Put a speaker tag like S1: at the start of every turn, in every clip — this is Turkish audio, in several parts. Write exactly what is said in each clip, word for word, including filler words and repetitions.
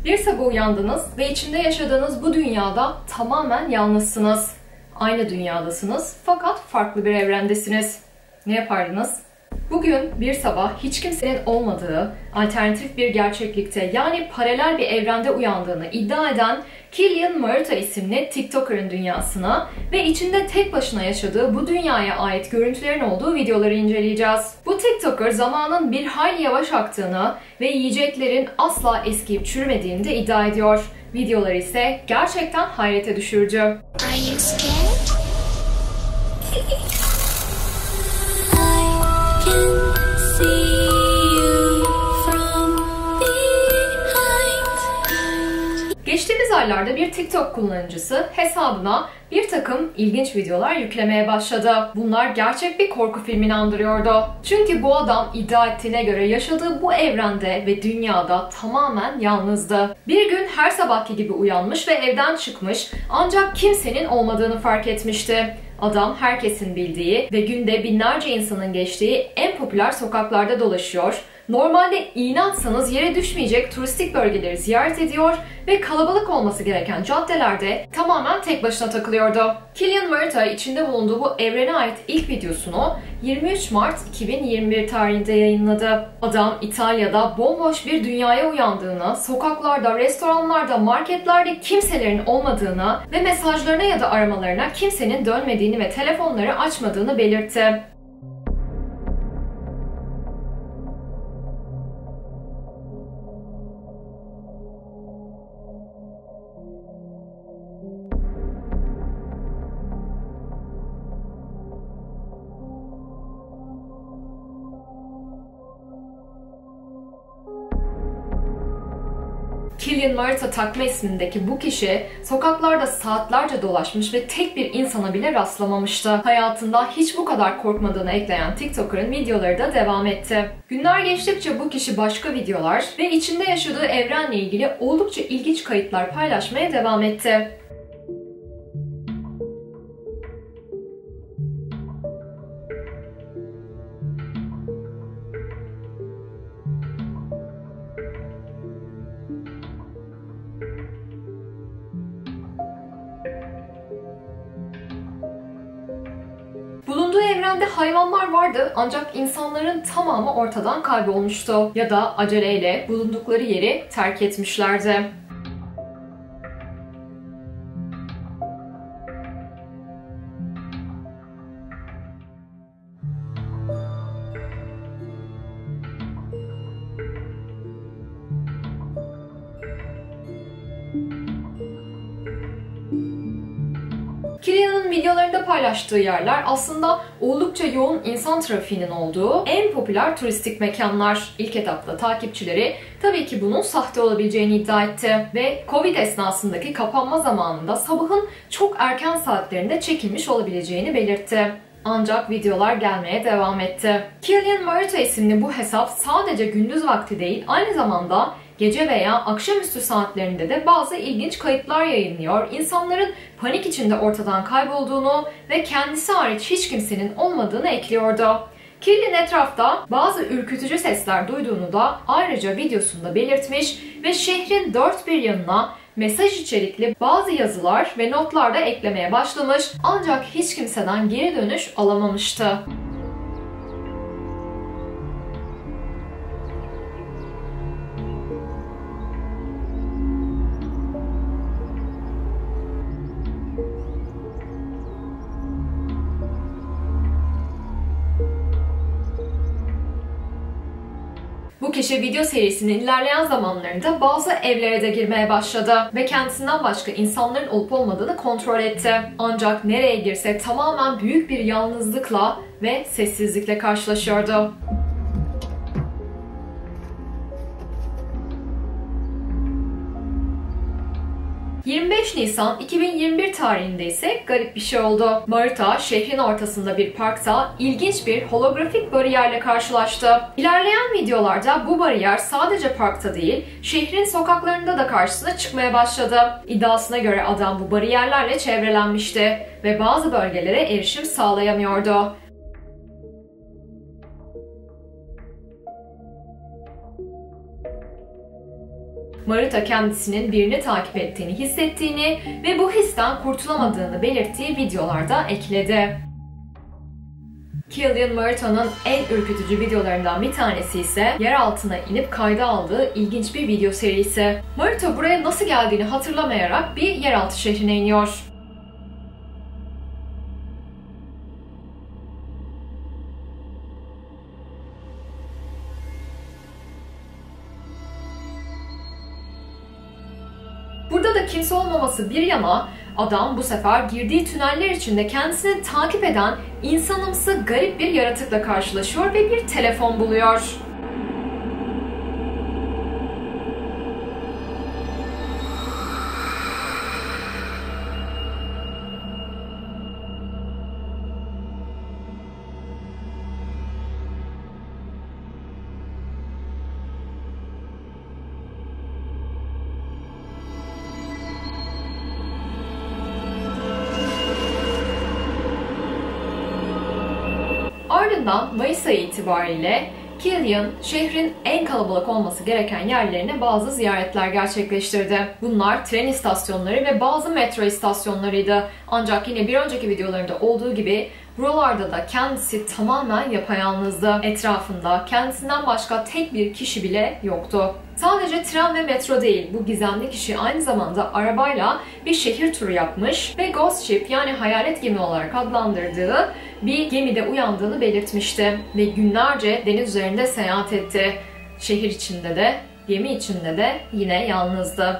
S1: Bir sabah uyandınız ve içinde yaşadığınız bu dünyada tamamen yalnızsınız. Aynı dünyadasınız fakat farklı bir evrendesiniz. Ne yapardınız? Bugün bir sabah hiç kimsenin olmadığı, alternatif bir gerçeklikte yani paralel bir evrende uyandığını iddia eden Killian Murta isimli TikToker'ın dünyasına ve içinde tek başına yaşadığı bu dünyaya ait görüntülerin olduğu videoları inceleyeceğiz. Bu TikToker zamanın bir hayli yavaş aktığını ve yiyeceklerin asla eskiyip çürümediğini de iddia ediyor. Videoları ise gerçekten hayrete düşürücü.
S2: Are you scared?
S1: Geçtiğimiz aylarda bir TikTok kullanıcısı hesabına bir takım ilginç videolar yüklemeye başladı. Bunlar gerçek bir korku filmini andırıyordu. Çünkü bu adam iddia ettiğine göre yaşadığı bu evrende ve dünyada tamamen yalnızdı. Bir gün her sabahki gibi uyanmış ve evden çıkmış ancak kimsenin olmadığını fark etmişti. Adam herkesin bildiği ve günde binlerce insanın geçtiği en popüler sokaklarda dolaşıyor. Normalde iğne atsanız yere düşmeyecek turistik bölgeleri ziyaret ediyor ve kalabalık olması gereken caddelerde tamamen tek başına takılıyordu. Killian Murta içinde bulunduğu bu evrene ait ilk videosunu yirmi üç Mart iki bin yirmi bir tarihinde yayınladı. Adam İtalya'da bomboş bir dünyaya uyandığını, sokaklarda, restoranlarda, marketlerde kimselerin olmadığını ve mesajlarına ya da aramalarına kimsenin dönmediğini ve telefonları açmadığını belirtti. Killian Murta takma ismindeki bu kişi sokaklarda saatlerce dolaşmış ve tek bir insana bile rastlamamıştı. Hayatında hiç bu kadar korkmadığını ekleyen TikToker'ın videoları da devam etti. Günler geçtikçe bu kişi başka videolar ve içinde yaşadığı evrenle ilgili oldukça ilginç kayıtlar paylaşmaya devam etti. Bulunduğu evrende hayvanlar vardı ancak insanların tamamı ortadan kaybolmuştu ya da aceleyle bulundukları yeri terk etmişlerdi. Killian'ın videolarında paylaştığı yerler aslında oldukça yoğun insan trafiğinin olduğu en popüler turistik mekanlar. İlk etapta takipçileri tabii ki bunun sahte olabileceğini iddia etti ve Covid esnasındaki kapanma zamanında sabahın çok erken saatlerinde çekilmiş olabileceğini belirtti. Ancak videolar gelmeye devam etti. Killian Murta isimli bu hesap sadece gündüz vakti değil, aynı zamanda gece veya akşamüstü saatlerinde de bazı ilginç kayıtlar yayınlıyor, insanların panik içinde ortadan kaybolduğunu ve kendisi hariç hiç kimsenin olmadığını ekliyordu. Killian etrafta bazı ürkütücü sesler duyduğunu da ayrıca videosunda belirtmiş ve şehrin dört bir yanına mesaj içerikli bazı yazılar ve notlar da eklemeye başlamış ancak hiç kimseden geri dönüş alamamıştı. Bu kişi video serisinin ilerleyen zamanlarında bazı evlere de girmeye başladı ve kendisinden başka insanların olup olmadığını kontrol etti. Ancak nereye girse tamamen büyük bir yalnızlıkla ve sessizlikle karşılaşıyordu. yirmi beş Nisan iki bin yirmi bir tarihinde ise garip bir şey oldu. Murta şehrin ortasında bir parkta ilginç bir holografik bariyerle karşılaştı. İlerleyen videolarda bu bariyer sadece parkta değil, şehrin sokaklarında da karşısına çıkmaya başladı. İddiasına göre adam bu bariyerlerle çevrelenmişti ve bazı bölgelere erişim sağlayamıyordu. Maruta kendisinin birini takip ettiğini hissettiğini ve bu histen kurtulamadığını belirttiği videolarda ekledi. Cillian Murtaugh'un en ürkütücü videolarından bir tanesi ise yer altına inip kayda aldığı ilginç bir video serisi. Murtaugh buraya nasıl geldiğini hatırlamayarak bir yeraltı şehrine iniyor. Burada da kimse olmaması bir yana, adam bu sefer girdiği tüneller içinde kendisini takip eden insanımsı garip bir yaratıkla karşılaşıyor ve bir telefon buluyor. Ardından Mayıs ayı itibariyle Cillian, şehrin en kalabalık olması gereken yerlerine bazı ziyaretler gerçekleştirdi. Bunlar tren istasyonları ve bazı metro istasyonlarıydı. Ancak yine bir önceki videolarında olduğu gibi buralarda da kendisi tamamen yapayalnızdı. Etrafında kendisinden başka tek bir kişi bile yoktu. Sadece tren ve metro değil, bu gizemli kişi aynı zamanda arabayla bir şehir turu yapmış ve Ghost Ship, yani hayalet gemi olarak adlandırdığı bir gemide uyandığını belirtmişti ve günlerce deniz üzerinde seyahat etti. Şehir içinde de, gemi içinde de yine yalnızdı.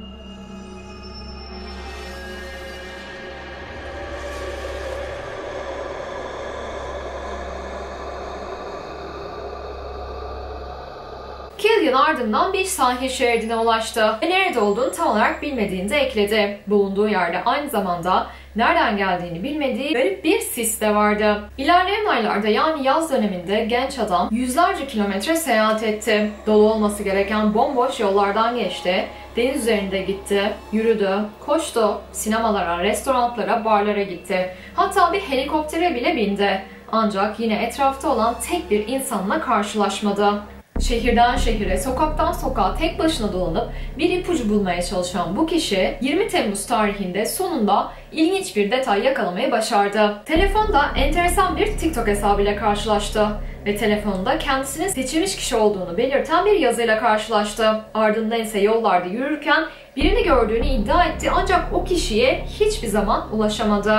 S1: Cillian ardından bir sahil şeridine ulaştı ve nerede olduğunu tam olarak bilmediğini de ekledi. Bulunduğu yerde aynı zamanda nereden geldiğini bilmediği garip bir sis de vardı. İlerleyen aylarda, yani yaz döneminde genç adam yüzlerce kilometre seyahat etti. Dolu olması gereken bomboş yollardan geçti. Deniz üzerinde gitti, yürüdü, koştu, sinemalara, restoranlara, barlara gitti. Hatta bir helikoptere bile bindi. Ancak yine etrafta olan tek bir insanla karşılaşmadı. Şehirden şehire, sokaktan sokağa tek başına dolanıp bir ipucu bulmaya çalışan bu kişi yirmi Temmuz tarihinde sonunda ilginç bir detay yakalamayı başardı. Telefonda enteresan bir TikTok hesabıyla karşılaştı ve telefonda kendisinin seçilmiş kişi olduğunu belirten bir yazıyla karşılaştı. Ardından ise yollarda yürürken birini gördüğünü iddia etti, ancak o kişiye hiçbir zaman ulaşamadı.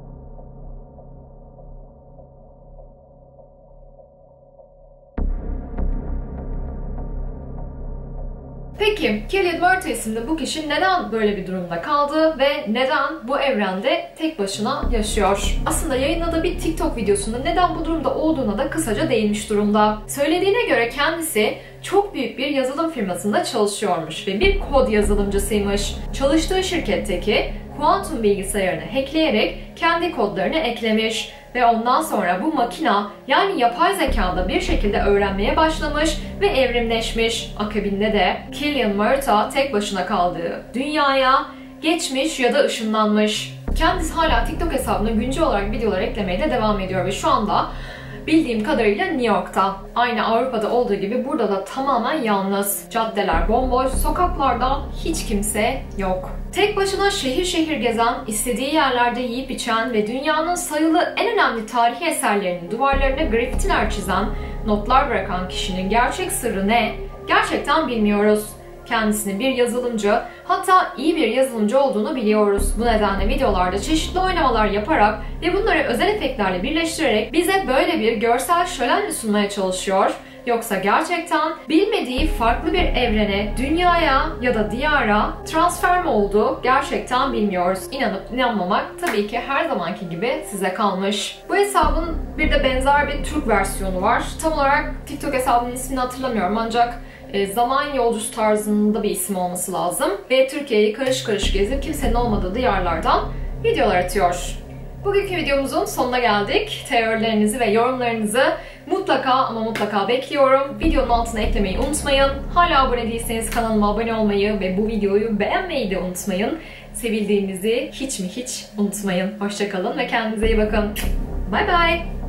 S1: Peki, Cillian Murtaugh isimli bu kişi neden böyle bir durumda kaldı ve neden bu evrende tek başına yaşıyor? Aslında yayınladığı bir TikTok videosunda neden bu durumda olduğuna da kısaca değinmiş durumda. Söylediğine göre kendisi çok büyük bir yazılım firmasında çalışıyormuş ve bir kod yazılımcısıymış. Çalıştığı şirketteki kuantum bilgisayarını hackleyerek kendi kodlarını eklemiş ve ondan sonra bu makina, yani yapay zekada bir şekilde öğrenmeye başlamış ve evrimleşmiş. Akabinde de Cillian Murtaugh tek başına kaldığı dünyaya geçmiş ya da ışınlanmış. Kendisi hala TikTok hesabına güncel olarak videolar eklemeye de devam ediyor ve şu anda bildiğim kadarıyla New York'ta. Aynı Avrupa'da olduğu gibi burada da tamamen yalnız. Caddeler bomboş, sokaklarda hiç kimse yok. Tek başına şehir şehir gezen, istediği yerlerde yiyip içen ve dünyanın sayılı en önemli tarihi eserlerinin duvarlarına grafitiler çizen, notlar bırakan kişinin gerçek sırrı ne? Gerçekten bilmiyoruz. Kendisinin bir yazılımcı, hatta iyi bir yazılımcı olduğunu biliyoruz. Bu nedenle videolarda çeşitli oynamalar yaparak ve bunları özel efektlerle birleştirerek bize böyle bir görsel şölen mi sunmaya çalışıyor? Yoksa gerçekten bilmediği farklı bir evrene, dünyaya ya da diyara transfer mi oldu? Gerçekten bilmiyoruz. İnanıp inanmamak tabii ki her zamanki gibi size kalmış. Bu hesabın bir de benzer bir Türk versiyonu var. Tam olarak TikTok hesabının ismini hatırlamıyorum, ancak zaman yolcusu tarzında bir isim olması lazım. Ve Türkiye'yi karış karış gezip kimsenin olmadığı diyarlardan videolar atıyor. Bugünkü videomuzun sonuna geldik. Teorilerinizi ve yorumlarınızı mutlaka ama mutlaka bekliyorum. Videonun altına eklemeyi unutmayın. Hala abone değilseniz kanalıma abone olmayı ve bu videoyu beğenmeyi de unutmayın. Sevildiğinizi hiç mi hiç unutmayın. Hoşça kalın ve kendinize iyi bakın. Bye bye.